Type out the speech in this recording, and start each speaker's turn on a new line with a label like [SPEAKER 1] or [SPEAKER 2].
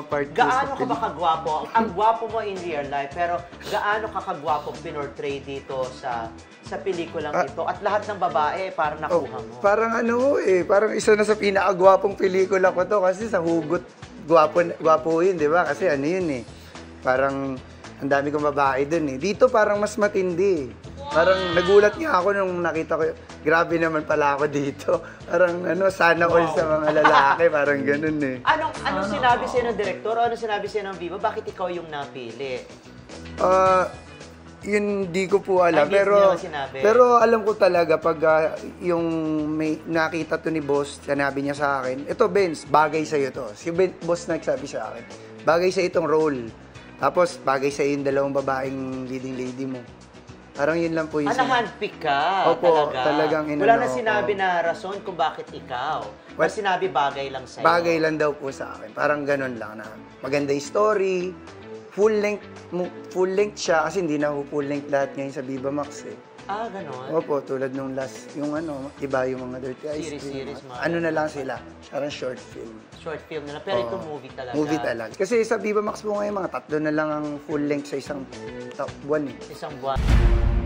[SPEAKER 1] part 2
[SPEAKER 2] Gaano ka ba kagwapo? Ang gwapo mo in real life, pero gaano ka kagwapo pinortray dito sa pelikulang ito? At lahat ng babae, parang nakuha mo.
[SPEAKER 1] Parang parang isa na sa pinakagwapong pelikula ko to kasi sa hugot, gwapo yun, di ba? Kasi yun parang ang dami kong babae dun Dito parang mas matindi. Parang nagulat nga ako nung nakita ko, grabe naman pala ako dito. Parang sana all sa mga lalaki, parang ganun
[SPEAKER 2] Anong sinabi sa'yo ng direktor o anong sinabi sa'yo ng Viva? Bakit ikaw yung napili?
[SPEAKER 1] Yun di ko po alam.
[SPEAKER 2] Hindi
[SPEAKER 1] Pero,
[SPEAKER 2] niya sinabi.
[SPEAKER 1] pero alam ko talaga pag yung may nakita to ni boss, sinabi niya sa akin, ito Benz, bagay sa'yo to. Si boss nagsabi sa akin, bagay sa itong role. Tapos bagay sa yung dalawang babaeng leading lady mo. Parang yun lang po yung
[SPEAKER 2] na-handpick ka
[SPEAKER 1] Opo,
[SPEAKER 2] talaga.
[SPEAKER 1] talagang
[SPEAKER 2] Wala na sinabi na rason kung bakit ikaw. Well, sinabi bagay lang sa'yo.
[SPEAKER 1] Bagay lang daw po sa akin. Parang ganun lang na maganda yung story. Full length siya kasi hindi na full length lahat ngayon sa Viva Max
[SPEAKER 2] Ganon?
[SPEAKER 1] Opo, tulad nung last, yung iba yung mga Dirty Ice Cream.
[SPEAKER 2] Series,
[SPEAKER 1] na lang sila. Parang short film.
[SPEAKER 2] Short film na lang, pero ito movie talaga.
[SPEAKER 1] Movie talaga. Kasi sa Viva Max po ngayon, mga 3 na lang ang full length sa isang buwan
[SPEAKER 2] Isang buwan.